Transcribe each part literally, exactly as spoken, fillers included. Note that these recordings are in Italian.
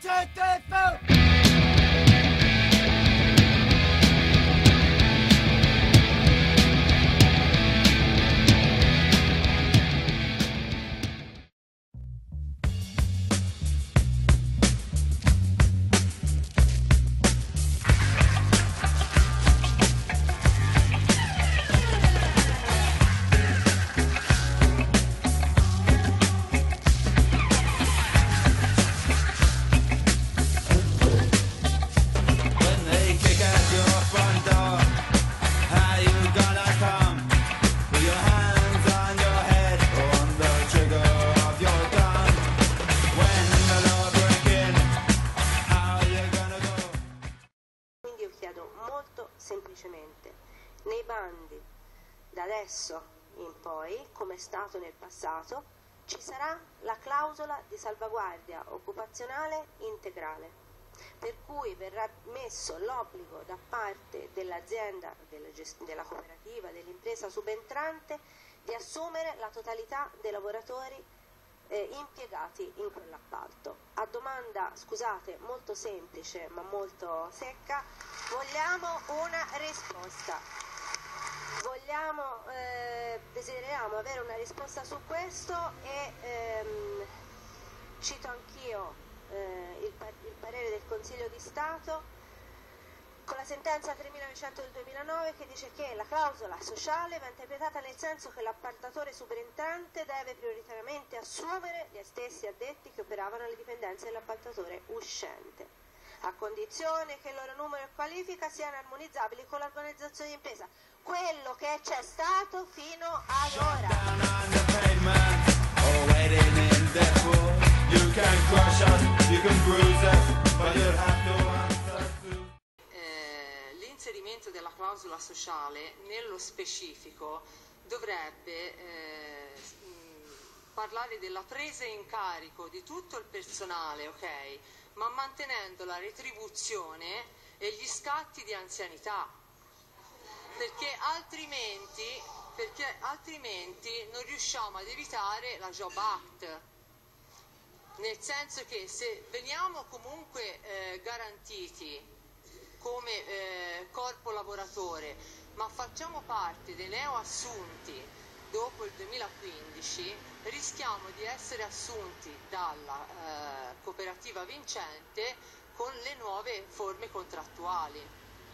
two, three, four. Semplicemente, nei bandi da adesso in poi, come è stato nel passato, ci sarà la clausola di salvaguardia occupazionale integrale, per cui verrà messo l'obbligo da parte dell'azienda, della, della cooperativa, dell'impresa subentrante di assumere la totalità dei lavoratori Eh, impiegati in quell'appalto. A domanda, scusate, molto semplice ma molto secca, vogliamo una risposta. Vogliamo, eh, desideriamo avere una risposta su questo e ehm, cito anch'io eh, il, par il parere del Consiglio di Stato con la sentenza tremilanovecento del duemilanove che dice che la clausola sociale va interpretata nel senso che l'appaltatore superintendente deve prioritariamente assumere gli stessi addetti che operavano alle dipendenze dell'appaltatore uscente, a condizione che il loro numero e qualifica siano armonizzabili con l'organizzazione di impresa. Quello che c'è stato fino ad ora. L'inserimento della clausola sociale nello specifico dovrebbe eh, parlare della presa in carico di tutto il personale, ok, ma mantenendo la retribuzione e gli scatti di anzianità, perché altrimenti, perché altrimenti non riusciamo ad evitare la Job Act, nel senso che se veniamo comunque eh, garantiti come eh, corpo lavoratore, ma facciamo parte dei neoassunti dopo il duemilaquindici, rischiamo di essere assunti dalla eh, cooperativa vincente con le nuove forme contrattuali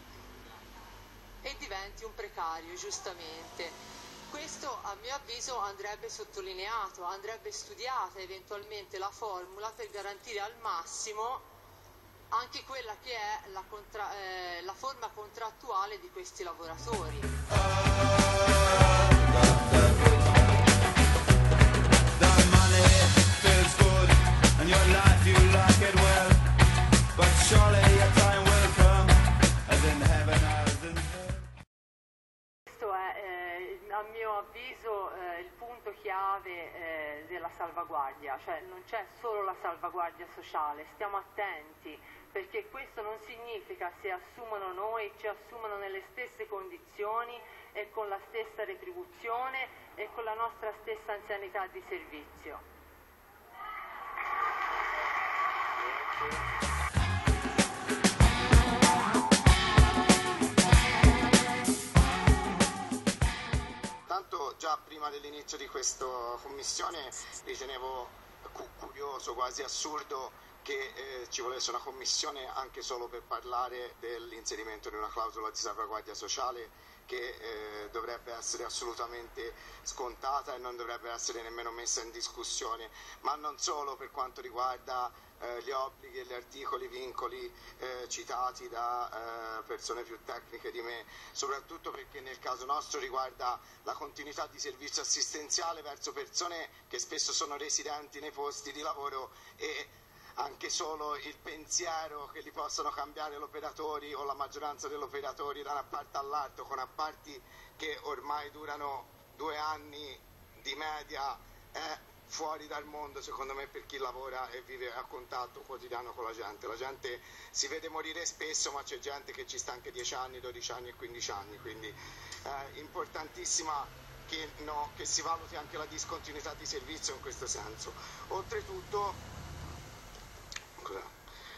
e diventi un precario, giustamente. Questo a mio avviso andrebbe sottolineato, andrebbe studiata eventualmente la formula per garantire al massimo anche quella che è la, contra eh, la forma contrattuale di questi lavoratori. Questo è eh, a mio avviso eh, il punto chiave eh, della salvaguardia, cioè non c'è solo la salvaguardia sociale, stiamo attenti, perché questo non significa se assumono noi, ci assumono nelle stesse condizioni e con la stessa retribuzione e con la nostra stessa anzianità di servizio. Tanto già prima dell'inizio di questa commissione ritenevo cu curioso, quasi assurdo, che eh, ci volesse una commissione anche solo per parlare dell'inserimento di una clausola di salvaguardia sociale che eh, dovrebbe essere assolutamente scontata e non dovrebbe essere nemmeno messa in discussione, ma non solo per quanto riguarda eh, gli obblighi e gli articoli, vincoli eh, citati da eh, persone più tecniche di me, soprattutto perché nel caso nostro riguarda la continuità di servizio assistenziale verso persone che spesso sono residenti nei posti di lavoro e anche solo il pensiero che li possano cambiare gli operatori o la maggioranza degli operatori da una parte all'altra con appalti che ormai durano due anni di media è fuori dal mondo secondo me per chi lavora e vive a contatto quotidiano con la gente. La gente si vede morire spesso, ma c'è gente che ci sta anche dieci anni, dodici anni e quindici anni, quindi è importantissima che, no, che si valuti anche la discontinuità di servizio in questo senso. Oltretutto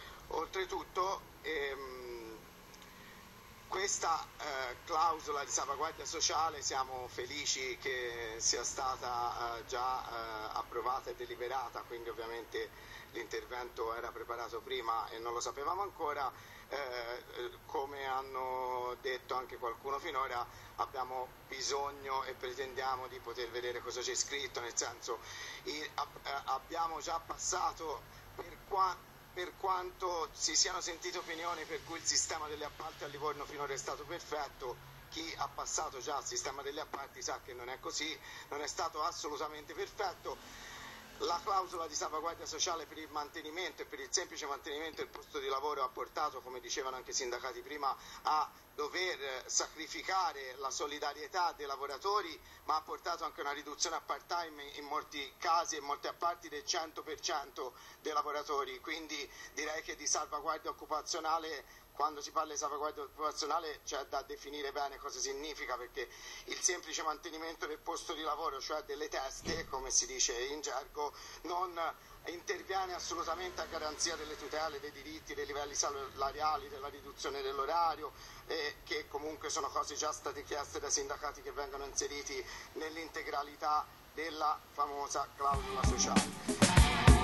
oltretutto ehm, questa eh, clausola di salvaguardia sociale siamo felici che sia stata eh, già eh, approvata e deliberata, quindi ovviamente l'intervento era preparato prima e non lo sapevamo ancora. Eh, come hanno detto anche qualcuno finora, abbiamo bisogno e pretendiamo di poter vedere cosa c'è scritto, nel senso il, ab, eh, abbiamo già passato per, qua, per quanto si siano sentite opinioni per cui il sistema degli appalti a Livorno finora è stato perfetto. Chi ha passato già il sistema degli appalti sa che non è così, non è stato assolutamente perfetto. La clausola di salvaguardia sociale per il mantenimento e per il semplice mantenimento del posto di lavoro ha portato, come dicevano anche i sindacati prima, a dover sacrificare la solidarietà dei lavoratori, ma ha portato anche una riduzione a part-time in molti casi e in molti appalti del cento per cento dei lavoratori, quindi direi che di salvaguardia occupazionale, quando si parla di salvaguardia occupazionale c'è da definire bene cosa significa, perché il semplice mantenimento del posto di lavoro, cioè delle teste, come si dice in gergo, non interviene assolutamente a garanzia delle tutele, dei diritti, dei livelli salariali, della riduzione dell'orario, eh, che comunque sono cose già state chieste dai sindacati che vengono inseriti nell'integralità della famosa clausola sociale.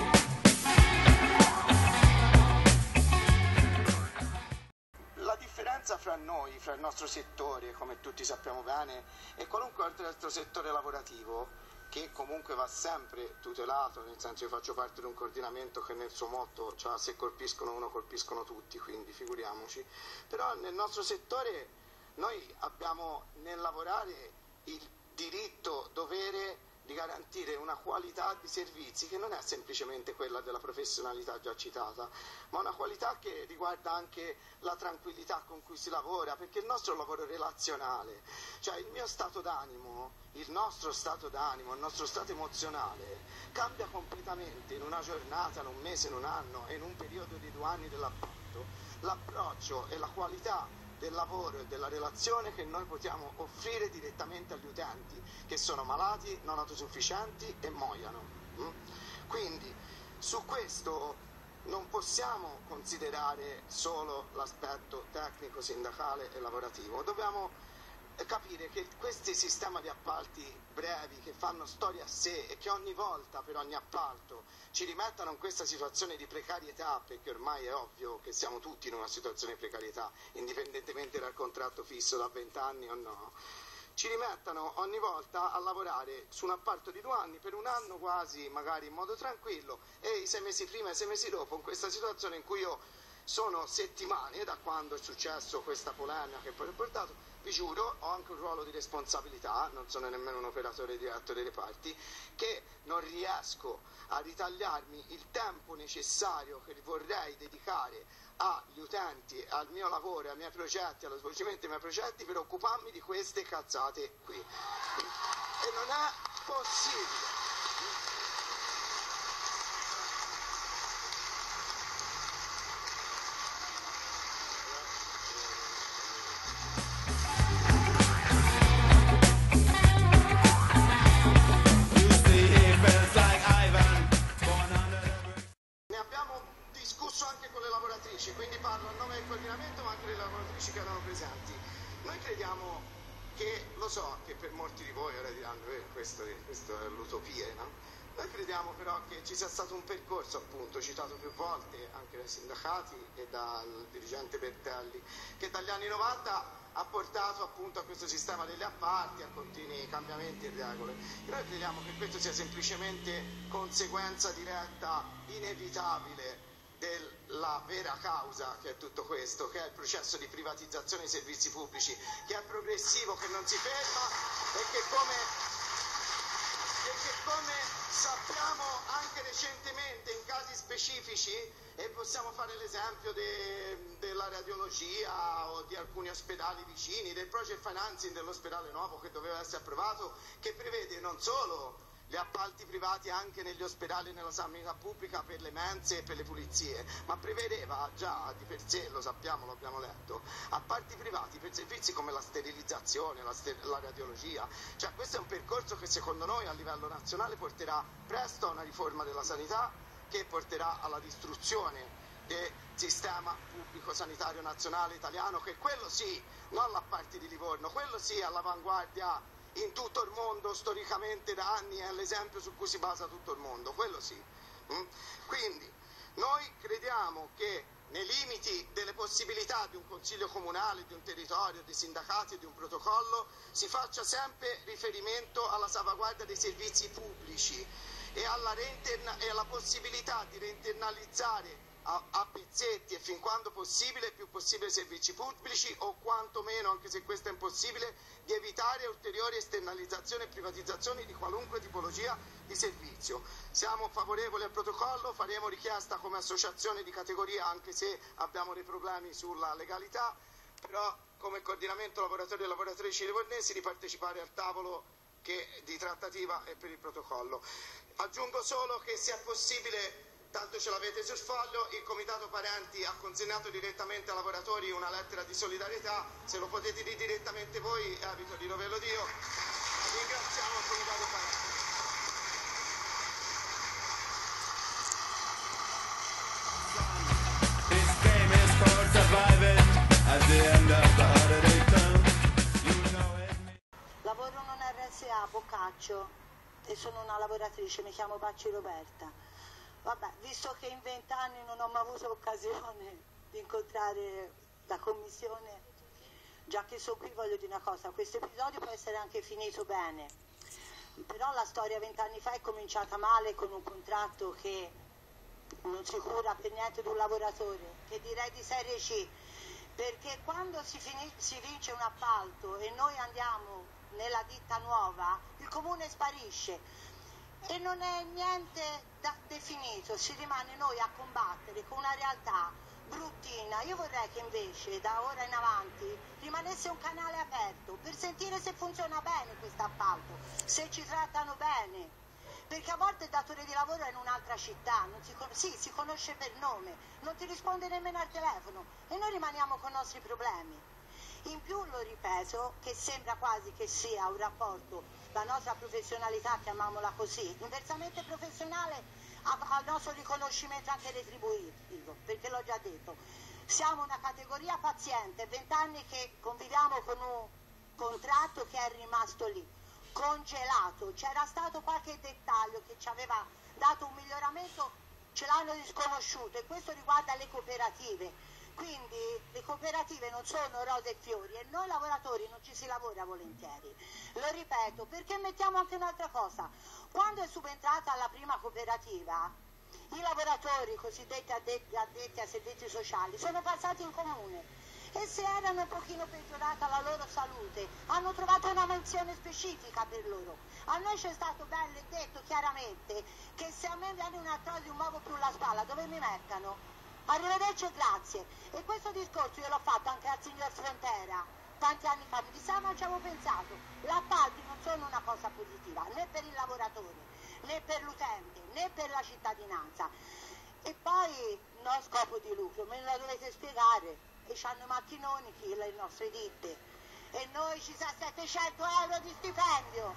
La differenza fra noi, fra il nostro settore, come tutti sappiamo bene, e qualunque altro settore lavorativo, che comunque va sempre tutelato, nel senso io faccio parte di un coordinamento che nel suo motto, cioè se colpiscono uno colpiscono tutti, quindi figuriamoci, però nel nostro settore noi abbiamo nel lavorare il diritto, dovere di garantire una qualità di servizi che non è semplicemente quella della professionalità già citata, ma una qualità che riguarda anche la tranquillità con cui si lavora, perché il nostro è un lavoro relazionale, cioè il mio stato d'animo, il nostro stato d'animo, il nostro stato emozionale cambia completamente in una giornata, in un mese, in un anno e in un periodo di due anni dell'appalto. L'approccio e la qualità del lavoro e della relazione che noi possiamo offrire direttamente agli utenti che sono malati, non autosufficienti e muoiano. Quindi su questo non possiamo considerare solo l'aspetto tecnico, sindacale e lavorativo, dobbiamo capire che questi sistemi di appalti brevi che fanno storia a sé e che ogni volta per ogni appalto ci rimettano in questa situazione di precarietà, perché ormai è ovvio che siamo tutti in una situazione di precarietà, indipendentemente dal contratto fisso da vent'anni o no, ci rimettano ogni volta a lavorare su un appalto di due anni per un anno quasi, magari in modo tranquillo, e i sei mesi prima e i sei mesi dopo in questa situazione in cui io sono settimane da quando è successo questa polemica che poi ho portato. Vi giuro, ho anche un ruolo di responsabilità, non sono nemmeno un operatore diretto dei reparti, che non riesco a ritagliarmi il tempo necessario che vorrei dedicare agli utenti, al mio lavoro, ai miei progetti, allo svolgimento dei miei progetti per occuparmi di queste cazzate qui. E non è possibile. Quindi parlo a nome del coordinamento ma anche delle lavoratrici che erano presenti. Noi crediamo che, lo so che per molti di voi ora diranno eh, questo, questo è l'utopia, no? Noi crediamo però che ci sia stato un percorso, appunto citato più volte anche dai sindacati e dal dirigente Bertelli, che dagli anni novanta ha portato appunto a questo sistema degli appalti, a continui cambiamenti e regole. E noi crediamo che questo sia semplicemente conseguenza diretta, inevitabile, della vera causa che è tutto questo, che è il processo di privatizzazione dei servizi pubblici, che è progressivo, che non si ferma e che come, e che come sappiamo anche recentemente in casi specifici, e possiamo fare l'esempio de, della radiologia o di alcuni ospedali vicini, del project financing dell'ospedale nuovo che doveva essere approvato, che prevede non solo gli appalti privati anche negli ospedali e nella sanità pubblica per le mense e per le pulizie, ma prevedeva già di per sé, lo sappiamo, lo abbiamo letto, appalti privati per servizi come la sterilizzazione, la, ster- la radiologia. Cioè questo è un percorso che secondo noi a livello nazionale porterà presto a una riforma della sanità, che porterà alla distruzione del sistema pubblico sanitario nazionale italiano, che quello sì, non l'Apparti di Livorno, quello sì è all'avanguardia in tutto il mondo storicamente da anni, è l'esempio su cui si basa tutto il mondo, quello sì. Quindi noi crediamo che nei limiti delle possibilità di un consiglio comunale, di un territorio, di sindacati e di un protocollo, si faccia sempre riferimento alla salvaguardia dei servizi pubblici e alla, e alla possibilità di reinternalizzare a, a pezzetti e fin quando possibile, il più possibile, servizi pubblici, o quantomeno, anche se questo è impossibile, di evitare ulteriori esternalizzazioni e privatizzazioni di qualunque tipologia di servizio. Siamo favorevoli al protocollo, faremo richiesta come associazione di categoria, anche se abbiamo dei problemi sulla legalità, però come coordinamento lavoratori e lavoratrici livornesi di partecipare al tavolo che, di trattativa e per il protocollo. Aggiungo solo che, se è possibile, tanto ce l'avete sul foglio, il Comitato Parenti ha consegnato direttamente ai lavoratori una lettera di solidarietà, se lo potete dire direttamente voi, evito di doverlo io. Ringraziamo il Comitato Parenti. Lavoro in un R S A Boccaccio e sono una lavoratrice, mi chiamo Bacci Roberta. Vabbè, visto che in vent'anni non ho mai avuto occasione di incontrare la commissione, già che sono qui voglio dire una cosa, questo episodio può essere anche finito bene, però la storia vent'anni fa è cominciata male con un contratto che non si cura per niente di un lavoratore, che direi di serie C, perché quando si, si vince un appalto e noi andiamo nella ditta nuova, il comune sparisce e non è niente da definito, si rimane noi a combattere con una realtà bruttina. Io vorrei che invece da ora in avanti rimanesse un canale aperto per sentire se funziona bene questo appalto, se ci trattano bene, perché a volte il datore di lavoro è in un'altra città, non si, sì, si conosce per nome, non ti risponde nemmeno al telefono e noi rimaniamo con i nostri problemi. In più, lo ripeto, che sembra quasi che sia un rapporto, la nostra professionalità, chiamiamola così, inversamente professionale al nostro riconoscimento anche retributivo, perché l'ho già detto, siamo una categoria paziente, vent'anni che conviviamo con un contratto che è rimasto lì, congelato, c'era stato qualche dettaglio che ci aveva dato un miglioramento, ce l'hanno disconosciuto e questo riguarda le cooperative. Quindi le cooperative non sono rose e fiori e noi lavoratori non ci si lavora volentieri. Lo ripeto, perché mettiamo anche un'altra cosa. Quando è subentrata la prima cooperativa, i lavoratori cosiddetti addetti, addetti ai servizi sociali sono passati in comune e se erano un pochino peggiorata la loro salute hanno trovato una menzione specifica per loro. A noi c'è stato bello e detto chiaramente che se a me viene un'artrosi, un muovo più la spalla, dove mi mettano? Arrivederci e grazie. E questo discorso io l'ho fatto anche al signor Frontera tanti anni fa, mi disse, ah, non ci avevo pensato. Gli appalti non sono una cosa positiva né per il lavoratore, né per l'utente, né per la cittadinanza. E poi no scopo di lucro, me lo dovete spiegare. E c'hanno i macchinoni chi le nostre ditte. E noi ci sa settecento euro di stipendio.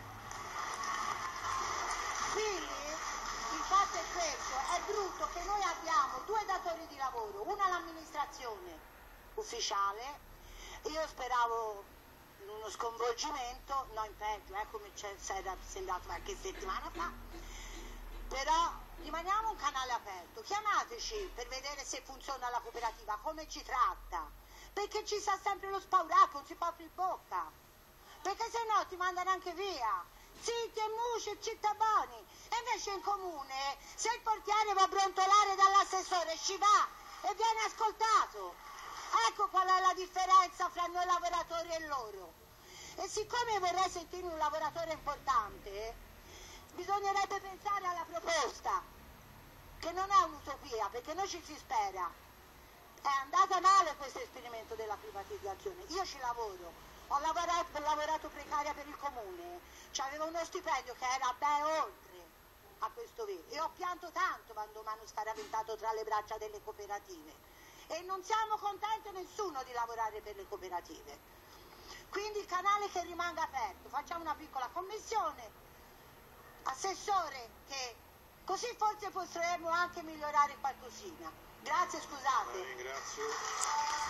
Quindi il fatto è questo, è brutto che noi abbiamo due datori di lavoro, una l'amministrazione ufficiale, io speravo in uno sconvolgimento, no in peggio, eh, come ci era sembrato qualche settimana fa, però rimaniamo un canale aperto, chiamateci per vedere se funziona la cooperativa, come ci tratta, perché ci sta sempre lo spauracco, non si può aprire bocca, perché se no ti mandano anche via. Zitti e musci e cittaboni, e invece in comune se il portiere va a brontolare dall'assessore ci va e viene ascoltato. Ecco qual è la differenza fra noi lavoratori e loro. E siccome vorrei sentire un lavoratore importante, bisognerebbe pensare alla proposta, che non è un'utopia, perché noi ci si spera. È andata male questo esperimento della privatizzazione, io ci lavoro. Ho lavorato, ho lavorato precaria per il comune, c'avevo uno stipendio che era ben oltre a questo vero e ho pianto tanto quando mi hanno scaraventato tra le braccia delle cooperative e non siamo contenti nessuno di lavorare per le cooperative. Quindi il canale che rimanga aperto, facciamo una piccola commissione, assessore, che così forse potremo anche migliorare qualcosina. Grazie, scusate. La ringrazio.